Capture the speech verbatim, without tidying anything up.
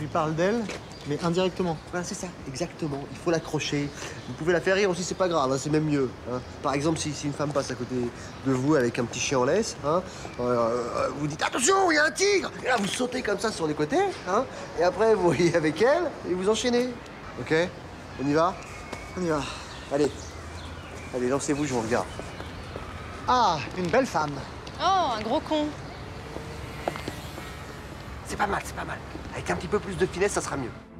lui parle d'elle, mais indirectement. Voilà, c'est ça, exactement. Il faut l'accrocher. Vous pouvez la faire rire aussi, c'est pas grave, hein, c'est même mieux. Hein. Par exemple, si, si une femme passe à côté de vous avec un petit chien en laisse, hein, euh, vous dites « Attention, il y a un tigre !» Et là, vous sautez comme ça sur les côtés, hein, et après, vous voyez avec elle et vous enchaînez. OK? On y va? On y va. Allez. Allez, lancez-vous, je vous regarde. Ah, une belle femme. Oh, un gros con. C'est pas mal, c'est pas mal. Avec un petit peu plus de finesse, ça sera mieux.